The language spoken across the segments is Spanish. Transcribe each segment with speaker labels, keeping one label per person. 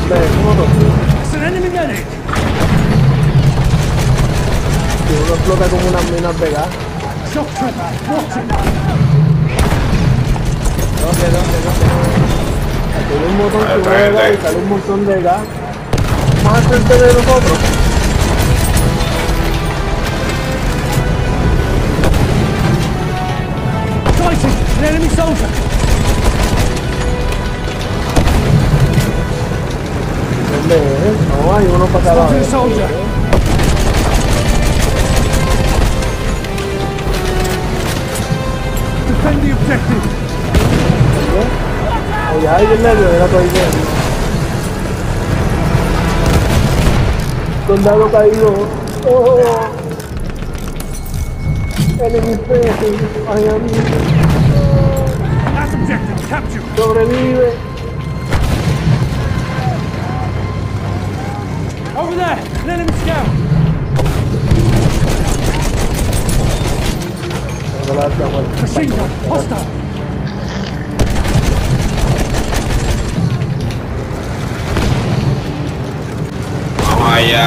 Speaker 1: It's an enemy medic.
Speaker 2: Si uno explota como unas minas de gas.
Speaker 1: Shock trooper, watch it.
Speaker 3: ¿Dónde?
Speaker 2: Aquí hay un botón que mueve y sale un montón de gas. Más al frente de nosotros.
Speaker 1: Sighted, an enemy soldier.
Speaker 2: ¿Dónde es? No, hay uno para cada
Speaker 1: Spotted a
Speaker 2: vez.
Speaker 1: soldier. Defend the objective.
Speaker 2: Allá hay el medio, era todo ahí. Soldado caído. Oh. Enemy facing. Ay, amigo.
Speaker 1: Last objective captured.
Speaker 2: Sobrevive.
Speaker 1: Over there, an enemy scout. Machine gun, hostile.
Speaker 4: Vamos allá.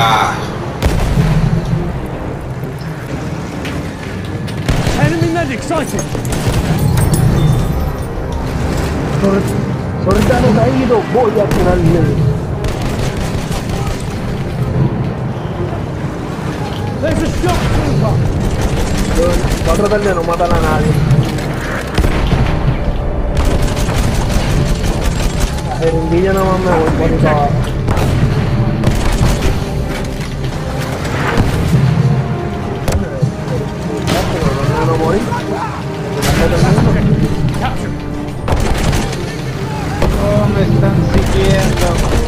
Speaker 1: Enemy medic sighted.
Speaker 2: Soldado caído, voy a curarle.
Speaker 1: There's a shock trooper.
Speaker 2: Va a tratar de no matar a nadie. La jeringuilla nada más me voy por ahí para abajo. No morí.
Speaker 1: Captured.
Speaker 3: Oh, me están siguiendo.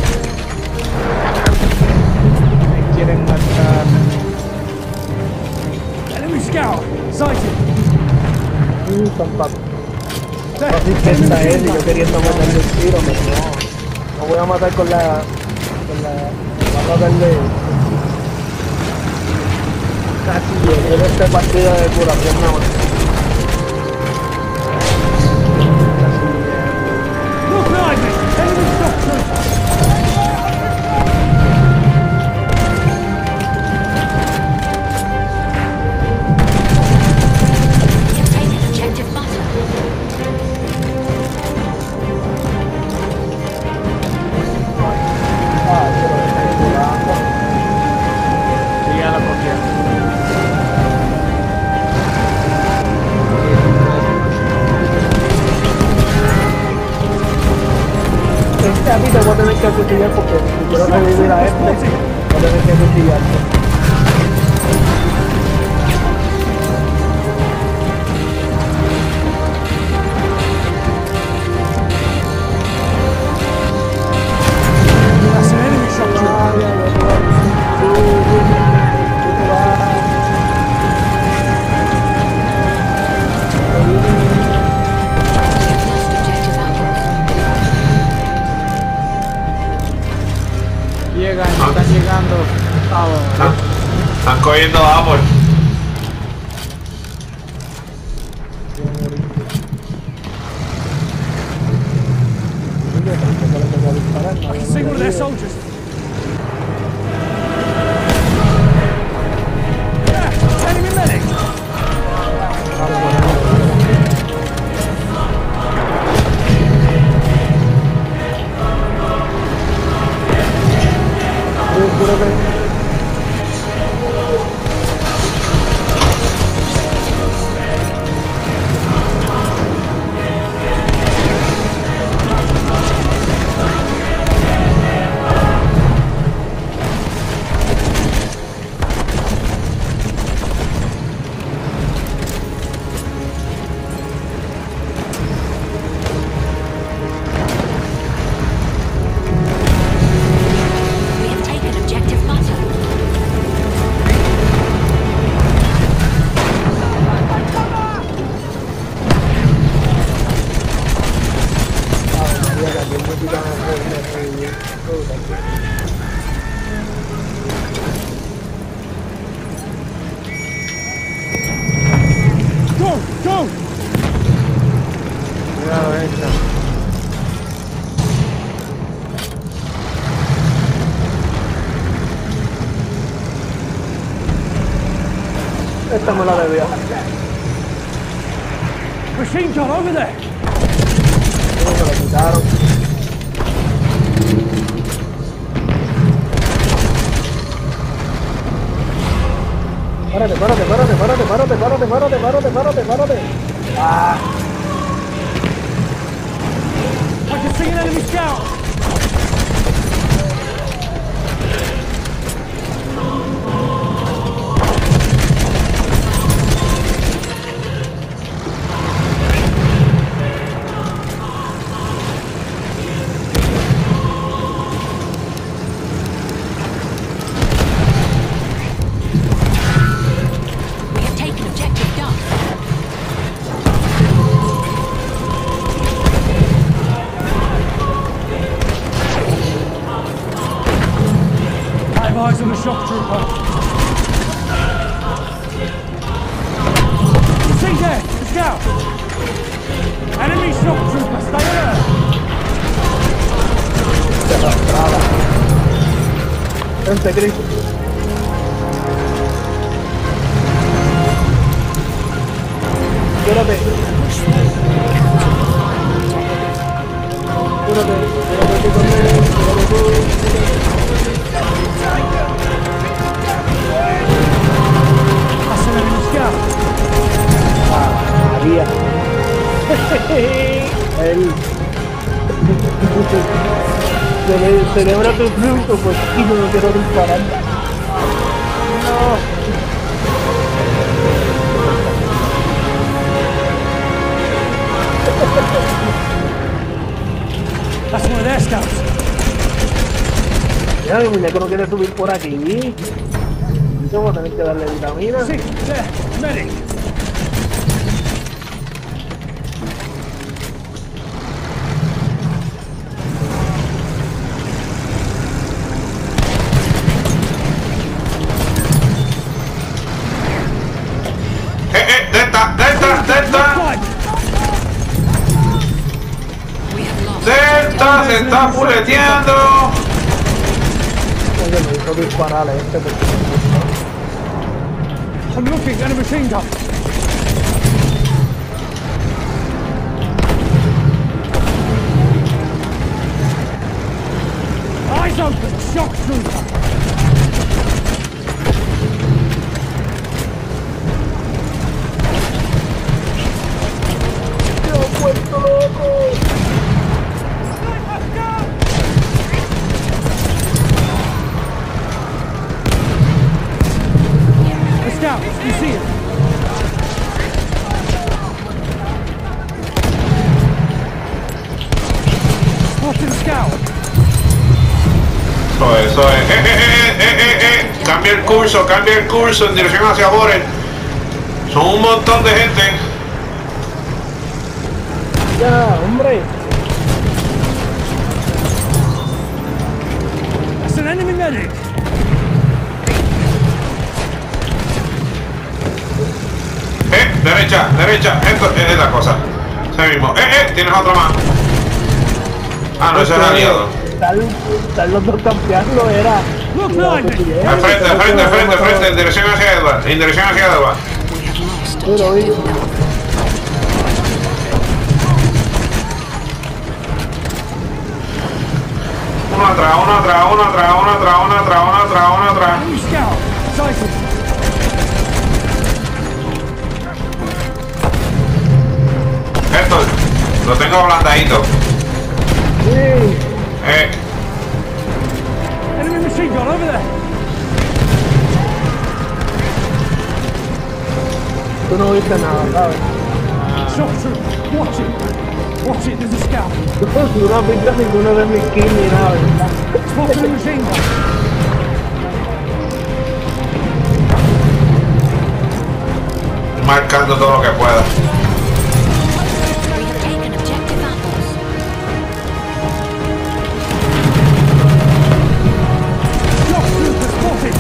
Speaker 3: Me quieren matar.
Speaker 1: Enemy scout sighted.
Speaker 2: Así que está él y yo queriendo matarle el tiro, pero no. No voy a matar con la... Voy a matarle... Casi llegué de esta partida de curación nada más.
Speaker 1: Look behind me. Enemy shock trooper.
Speaker 3: Síganlo cogiendo.
Speaker 2: Este a mí te voy a tener que acuchillar porque si quiero revivir a este, voy a tener que acuchillarte.
Speaker 1: That's an enemy shock trooper.
Speaker 3: Están llegando. Vamos.
Speaker 4: Están cogiendo amor.
Speaker 1: I can see one of their soldiers. Yeah, enemy medic. Go!
Speaker 3: Cuidado esta.
Speaker 2: Esta me la debía.
Speaker 1: Machine gun over there.
Speaker 2: Me la quitaron. Párate. Ah,
Speaker 1: I can see an enemy scout.
Speaker 5: We have taken objective Duff.
Speaker 1: I have eyes on the shock trooper. See there, the scout. Enemy shock trooper, stay alert.
Speaker 2: se arrastraba. Vente, Chris. Espérate. Espérate con él. Espérate tú.
Speaker 1: That's an enemy scout.
Speaker 2: Ah, María. Él. Celebra tu triunfo, pues, y no quiero disparar. No.
Speaker 1: That's one of their scouts.
Speaker 2: Mira, mi muñeco no quiere subir por aquí. Vamos a tener que darle vitamina.
Speaker 1: See, there, medic.
Speaker 4: Delta.
Speaker 1: Right.
Speaker 5: We have lost.
Speaker 4: Delta se está puleteando.
Speaker 2: Oye, me hizo disparar este porque
Speaker 1: I'm looking at a machine gun. Eyes open, shock trooper.
Speaker 2: me he vuelto loco.
Speaker 1: The scout, you see it. Spotted a scout.
Speaker 4: Eso es. Cambia el curso en dirección hacia Boren. Son un montón de gente.
Speaker 2: Ya, hombre.
Speaker 1: That's an enemy medic.
Speaker 4: Derecha. Esto es la cosa. Ese mismo. Tienes otro más. Ah, no, ese es aliado.
Speaker 2: Están los dos campeando, era.
Speaker 1: Look behind me.
Speaker 4: Al frente, en dirección hacia Edward.
Speaker 5: We have lost
Speaker 2: Pero,
Speaker 5: objective Duff.
Speaker 4: Uno atrás.
Speaker 1: Enemy scout. Sighted.
Speaker 4: Esto lo tengo ablandadito.
Speaker 2: sí.
Speaker 1: Enemy machine gun over there.
Speaker 2: Tú no viste nada, ¿sabes?
Speaker 1: Shock trooper. Watch it, there's a scout.
Speaker 2: Tú no has visto ninguno de mis kills ni nada, ¿verdad?
Speaker 1: Spotted a machine gun.
Speaker 4: Marcando todo lo que pueda.
Speaker 5: We have taken objective apples.
Speaker 1: Shock trooper spotted.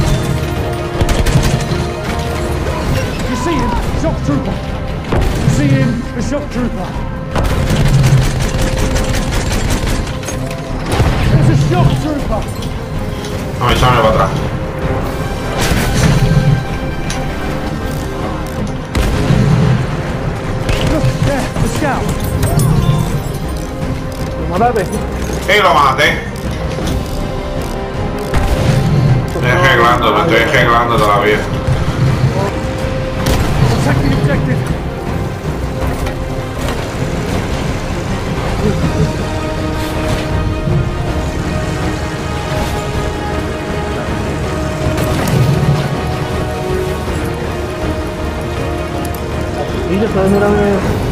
Speaker 1: You see him? Shock trooper. You see him? The shock trooper. There's a shock trooper.
Speaker 4: Vamos a echarme para atrás.
Speaker 1: scout.
Speaker 2: Mátate.
Speaker 4: Y lo maté. Me estoy arreglando todavía.
Speaker 1: Protect the objective.
Speaker 2: Y yo estoy mirando.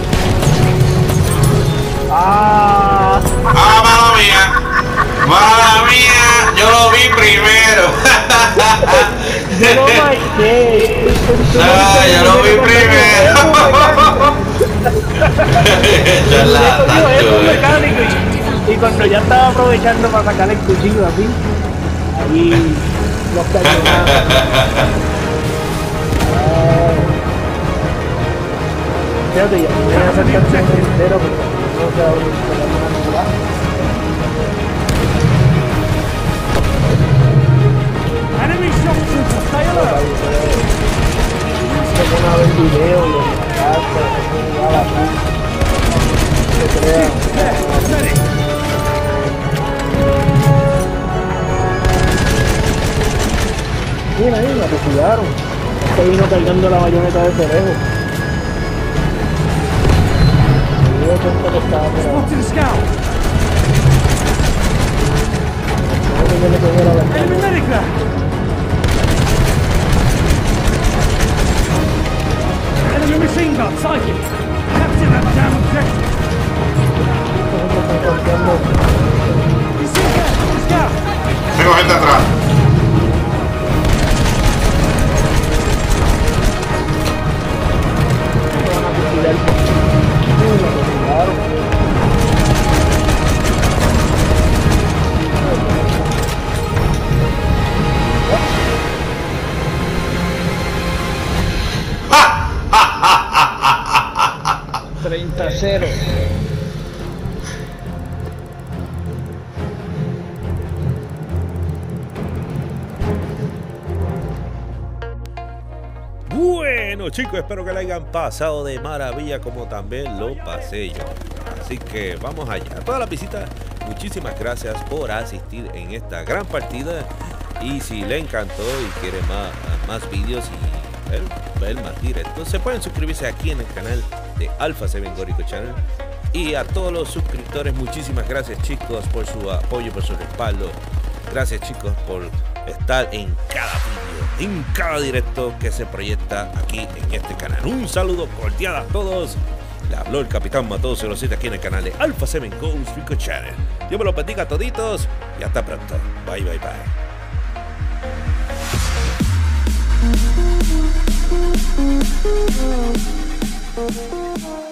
Speaker 2: ¡Ah!
Speaker 4: ¡Ah, mala mía! ¡Mala mía! Yo lo vi primero.
Speaker 2: Yo lo marqué.
Speaker 4: ¡Ah, yo lo vi primero!
Speaker 2: Y cuando ya estaba aprovechando para sacar el cuchillo así, ahí los cañonazos. Fíjate, ya me voy a acercar entero porque no se va a volver
Speaker 1: Enemy shock trooper, stay alert.
Speaker 2: se pone a ver video y los contactos, se crea.
Speaker 1: Medic.
Speaker 2: Mira ahí, la fusilaron. Este vino cargando la bayoneta de cerebro. Me dio cuenta que estaba por ahí.
Speaker 1: Spotted a scout.
Speaker 2: No me tiene que ver a la cara.
Speaker 1: Enemy medic there. Enemy machine gun, sighted. Capture that damn objective.
Speaker 2: Estos hombres están confiando.
Speaker 1: You see there, scout.
Speaker 4: Tengo gente atrás.
Speaker 2: Se van a fusilar. Lo fusilaron.
Speaker 4: ¡Ah!
Speaker 3: 30-0.
Speaker 6: Bueno chicos, espero que la hayan pasado de maravilla como también lo pasé yo. Así que vamos allá. A todas las visitas, muchísimas gracias por asistir en esta gran partida. Y si le encantó y quiere más vídeos y ver más directos, se pueden suscribirse aquí en el canal de Alpha 7 Gorico Channel. Y a todos los suscriptores, muchísimas gracias chicos por su apoyo, por su respaldo. Gracias chicos por estar en cada vídeo, en cada directo que se proyecta aquí en este canal. Un saludo cordial a todos. Le habló el Capitán Matoso 07 aquí en el canal de Alpha 7 Ghost Recon Channel. Dios me los bendiga a toditos y hasta pronto. Bye, bye, bye.